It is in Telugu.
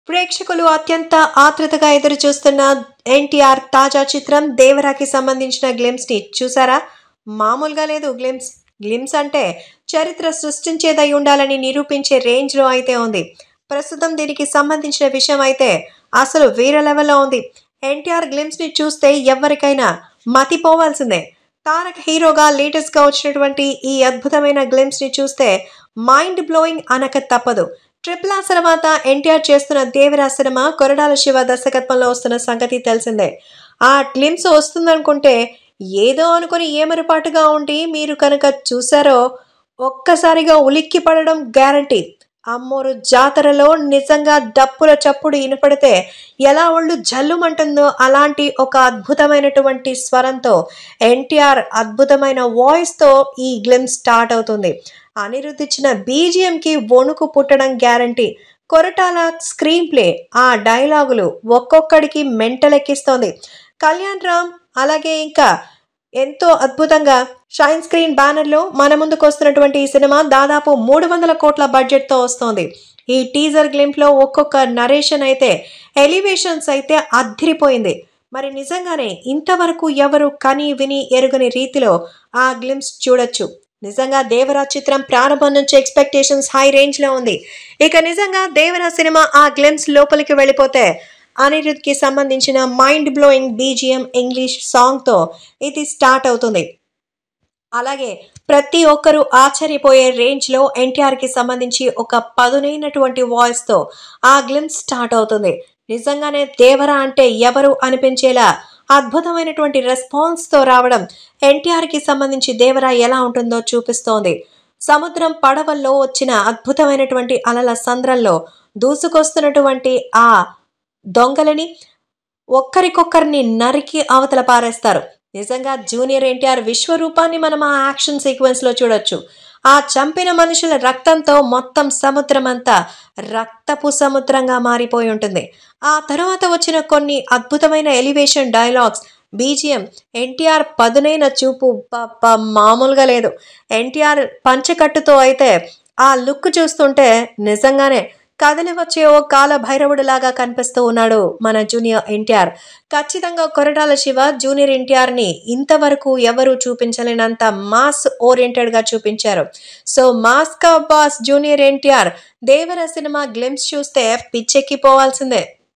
ప్రేక్షకులు అత్యంత ఆతృతగా ఎదురు చూస్తున్న ఎన్టీఆర్ తాజా చిత్రం దేవరాకి సంబంధించిన గ్లిమ్స్ ని చూసారా? మామూలుగా లేదు గ్లిమ్స్. గ్లిమ్స్ అంటే చరిత్ర సృష్టించేదై ఉండాలని నిరూపించే రేంజ్ లో అయితే ఉంది. ప్రస్తుతం దీనికి సంబంధించిన విషయం అయితే అసలు వేరే లెవెల్లో ఉంది. ఎన్టీఆర్ గ్లిమ్స్ ని చూస్తే ఎవరికైనా మతిపోవాల్సిందే. తారక్ హీరోగా లేటెస్ట్ గా వచ్చినటువంటి ఈ అద్భుతమైన గ్లిమ్స్ ని చూస్తే మైండ్ బ్లోయింగ్ అనక తప్పదు. ట్రిపుల్ ఆర్ తర్వాత ఎన్టీఆర్ చేస్తున్న దేవరా సినిమా కొరటాల శివ దర్శకత్వంలో వస్తున్న సంగతి తెలిసిందే. ఆ గ్లిమ్స్ వస్తుందనుకుంటే ఏదో అనుకుని ఏమరపాటుగా ఉండి మీరు కనుక చూసారో ఒక్కసారిగా ఉలిక్కి పడడం గ్యారంటీ. అమ్మోరు జాతరలో నిజంగా డప్పుల చప్పుడు వినపడితే ఎలా ఒళ్ళు జల్లుమంటుందో అలాంటి ఒక అద్భుతమైనటువంటి స్వరంతో ఎన్టీఆర్ అద్భుతమైన వాయిస్తో ఈ గ్లిమ్స్ స్టార్ట్ అవుతుంది. అనిరుద్ధ్ ఇచ్చిన బీజిఎంకి వణుకు పుట్టడం గ్యారంటీ. కొరటాల స్క్రీన్ ప్లే, ఆ డైలాగులు ఒక్కొక్కడికి మెంటలెక్కిస్తోంది. కళ్యాణ్ రామ్ అలాగే ఇంకా ఎంతో అద్భుతంగా షైన్ స్క్రీన్ బ్యానర్లో మన ముందుకు వస్తున్నటువంటి ఈ సినిమా దాదాపు 300 కోట్ల బడ్జెట్తో వస్తోంది. ఈ టీజర్ గ్లింప్లో ఒక్కొక్క నరేషన్ అయితే ఎలివేషన్స్ అయితే అద్దిరిపోయింది. మరి నిజంగానే ఇంతవరకు ఎవరు కని విని ఎరుగని రీతిలో ఆ గ్లింప్స్ చూడొచ్చు. నిజంగా దేవరా చిత్రం ప్రారంభం నుంచి ఎక్స్పెక్టేషన్స్ హై రేంజ్ లో ఉంది. ఇక నిజంగా దేవరా సినిమా ఆ గ్లిమ్స్ లోపలికి వెళ్ళిపోతే అనిరుద్ధ్ కి సంబంధించిన mind blowing BGM English song తో ఇది స్టార్ట్ అవుతుంది. అలాగే ప్రతి ఒక్కరూ ఆశ్చర్యపోయే రేంజ్ లో ఎన్టీఆర్ కి సంబంధించి ఒక పదునైనటువంటి వాయిస్ తో ఆ గ్లిమ్స్ స్టార్ట్ అవుతుంది. నిజంగానే దేవరా అంటే ఎవరు అనిపించేలా అద్భుతమైనటువంటి రెస్పాన్స్ తో రావడం ఎన్టీఆర్ కి సంబంధించి దేవరా ఎలా ఉంటుందో చూపిస్తోంది. సముద్రం పడవల్లో వచ్చిన అద్భుతమైనటువంటి అలల సంద్రంలో దూసుకొస్తున్నటువంటి ఆ దొంగలని ఒక్కరికొక్కరిని నరికి అవతల పారేస్తారు. నిజంగా జూనియర్ ఎన్టీఆర్ విశ్వరూపాన్ని మనం ఆ యాక్షన్ సీక్వెన్స్ లో చూడొచ్చు. ఆ చంపిన మనుషుల రక్తంతో మొత్తం సముద్రం అంతా రక్తపు సముద్రంగా మారిపోయి ఉంటుంది. ఆ తర్వాత వచ్చిన కొన్ని అద్భుతమైన ఎలివేషన్ డైలాగ్స్, బీజిఎం, ఎన్టీఆర్ పదునైన చూపు మామూలుగా లేదు. ఎన్టీఆర్ పంచకట్టుతో అయితే ఆ లుక్ చూస్తుంటే నిజంగానే కదిలి వచ్చే ఓ కాల భైరవుడిలాగా కనిపిస్తూ ఉన్నాడు మన జూనియర్ ఎన్టీఆర్. ఖచ్చితంగా కొరటాల శివ జూనియర్ ఎన్టీఆర్ ని ఇంతవరకు ఎవరు చూపించలేనంత మాస్ ఓరియంటెడ్ గా చూపించారు. సో మాస్ కా boss junior NTR Devara cinema glimpse చూస్తే పిచ్చెక్కిపోవాల్సిందే.